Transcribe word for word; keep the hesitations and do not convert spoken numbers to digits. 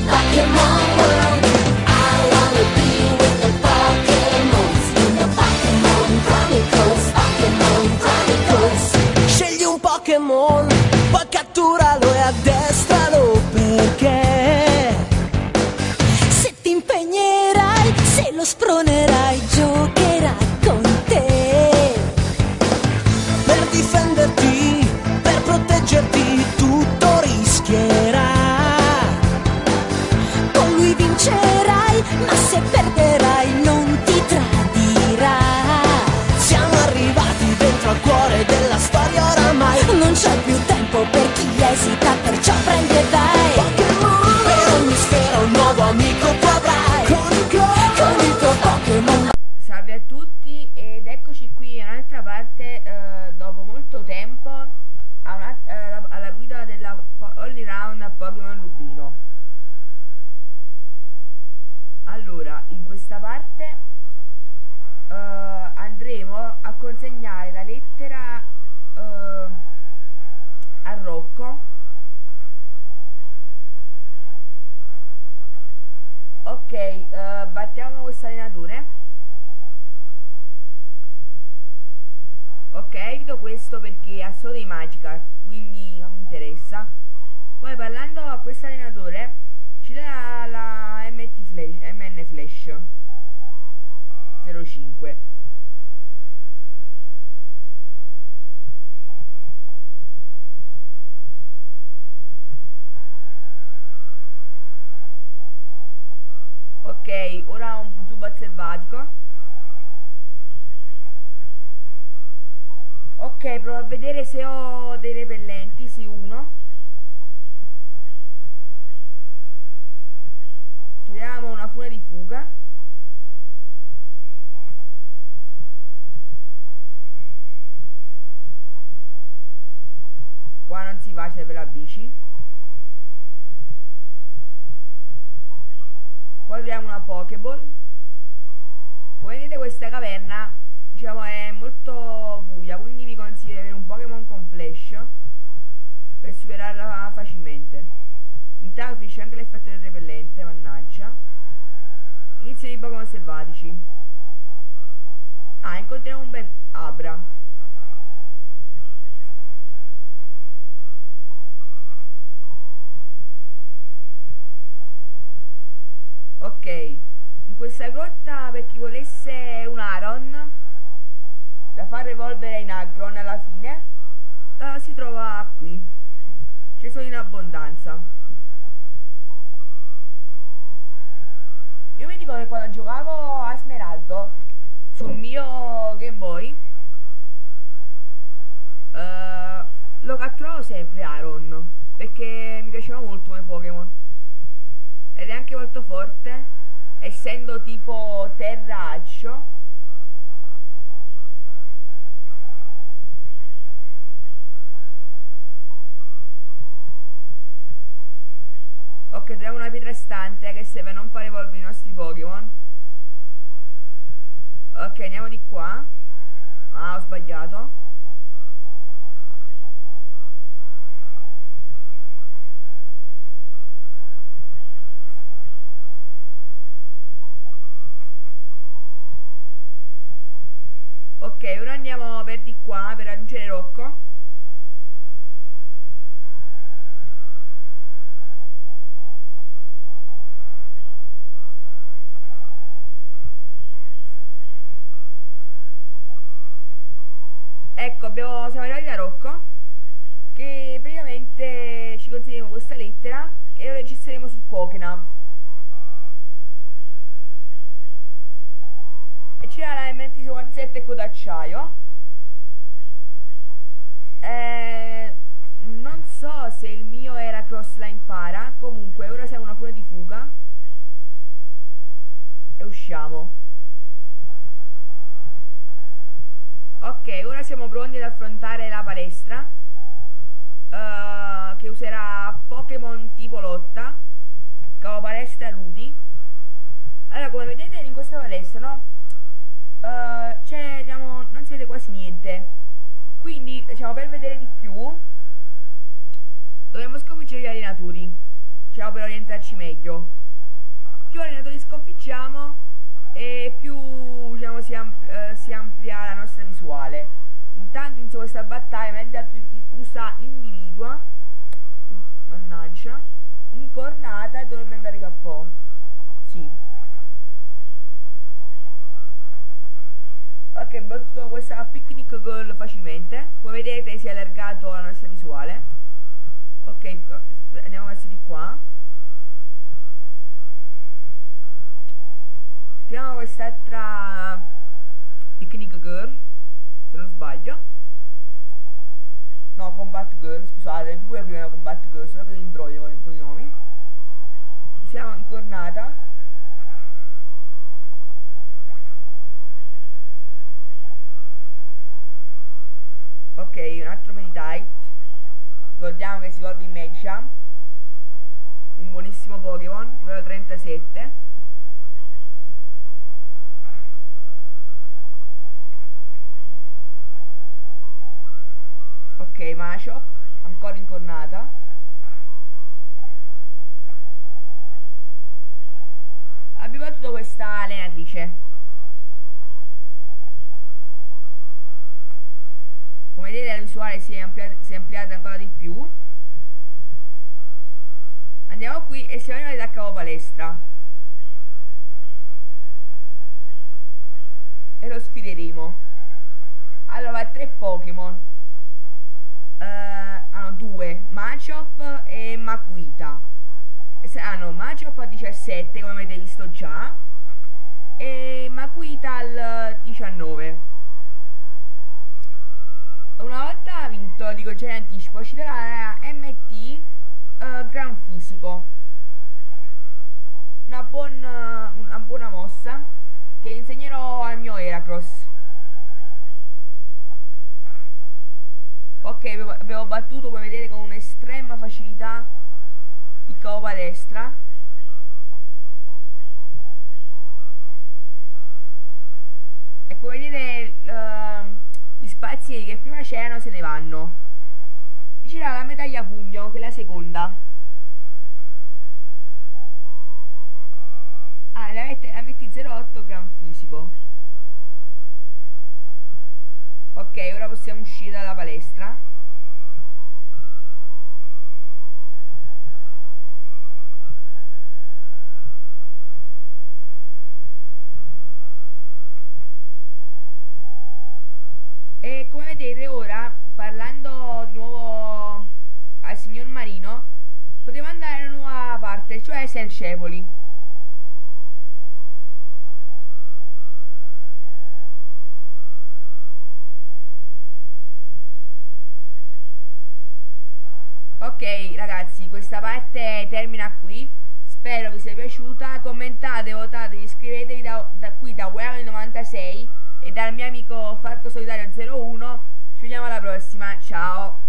Pokemon world. I wanna be with the Pokemons in the Pokemon Chronicles, Pokemon Chronicles. Scegli un Pokémon, poi catturalo e addestralo, perché se ti impegnerai, se lo spronerai, giocherà con te. per difenderti, per proteggerti, tutto rischierà. Con lui vincerai, ma se perderai non ti tradirà. Siamo arrivati dentro al cuore della storia oramai. Non c'è più tempo per chi esita, perciò prendi e vai. Pokémon, per ogni sfera un nuovo amico tu avrai. Con il tuo, con il tuo Pokémon. Salve a tutti ed eccoci qui a un'altra parte eh, dopo molto tempo a una, eh, alla, alla guida della All Round Pokémon Rubino. Allora, in questa parte eh, andremo a consegnare la lettera eh, a Rocco. Ok, eh, battiamo questo allenatore. Ok, evito questo perché ha solo dei Magikarp, quindi non mi interessa. Poi parlando a questo allenatore ci darà la M T Flash, M N Flash zero cinque. Ok, ora un Zubat selvatico. Ok, provo a vedere se ho dei repellenti. Sì, uno. Togliamo una fune di fuga. Qua non si va, serve la bici. Poi togliamo una Pokéball. Come vedete questa caverna, diciamo, è molto buia, quindi vi consiglio di avere un Pokémon con Flash per superarla facilmente. Intanto finisce anche l'effetto del repellente, mannaggia. Inizio di Pokémon selvatici. Ah, incontriamo un bel Abra. Ok, in questa grotta, per chi volesse un Aron da far evolvere in Agron alla fine, uh, si trova qui. Ce sono in abbondanza. Io mi ricordo che quando giocavo a Smeraldo sul mio Game Boy uh, lo catturavo sempre Aron, perché mi piaceva molto come Pokémon ed è anche molto forte, essendo tipo terra accio. Ok, troviamo una pietra stante che serve a non far evolvere i nostri Pokémon. Ok, andiamo di qua. Ah, ho sbagliato. Ok, ora andiamo per di qua per raggiungere Rocco. Ecco, abbiamo, siamo arrivati da Rocco, che praticamente ci consegniamo questa lettera e lo registreremo sul Pokénav. E c'era la M T cinquantasette con d'acciaio. Eh, non so se il mio era Crossline Para. Comunque ora siamo una fune di fuga e usciamo. Ok, ora siamo pronti ad affrontare la palestra, uh, che userà Pokémon tipo lotta, cavo palestra Ludi. Allora, come vedete in questa palestra, no? Uh, c'è, diciamo, non si vede quasi niente. Quindi, diciamo, per vedere di più dovremmo sconfiggere gli allenatori. diciamo, per orientarci meglio. Più allenatori sconfiggiamo e più, diciamo, si, ampl eh, si amplia la nostra visuale. Intanto inizio questa battaglia, mi ha dato usa individua, mannaggia, incornata e dovrebbe andare K O. Sì. Ok, ho battuto questa picnic girl facilmente. Come vedete si è allargato la nostra visuale. Ok, andiamo verso di qua. Tiriamo quest'altra picnic girl, se non sbaglio. No, combat girl, scusate, pure prima era combat girl, solo che imbroglio con, con i nomi. Usiamo incornata. Ok, un altro Meditite. Ricordiamo che si evolve in Medicham, un buonissimo Pokémon, livello trentasette. Ok, Machop, ancora incornata. Abbiamo battuto questa allenatrice. Come vedete la visuale si è, ampliata, si è ampliata ancora di più. Andiamo qui e siamo arrivati a capo palestra. E lo sfideremo. Allora, ha tre Pokémon. Uh, hanno due, Machop e Makuita. Hanno Machop a diciassette, come avete visto già, e Makuita al diciannove. Una volta vinto, dico già in anticipo, ci darà M T uh, Gran Fisico, una, buon, uh, una buona mossa che insegnerò al mio Heracross. Ok, avevo, avevo battuto, come vedete, con un'estrema facilità il capo palestra. E come vedete uh, gli spazi che prima c'erano se ne vanno. C'era la medaglia pugno, che è la seconda. Ah, la metti zero otto Gran Fisico. Ok, ora possiamo uscire dalla palestra. E come vedete ora, parlando di nuovo al signor Marino, potremo andare in una nuova parte, cioè Selcepoli. Ok ragazzi, questa parte termina qui. Spero vi sia piaciuta. Commentate, votate, iscrivetevi da, da qui da Wearing novantasei e dal mio amico Falco Solitario zero uno. Ci vediamo alla prossima, ciao.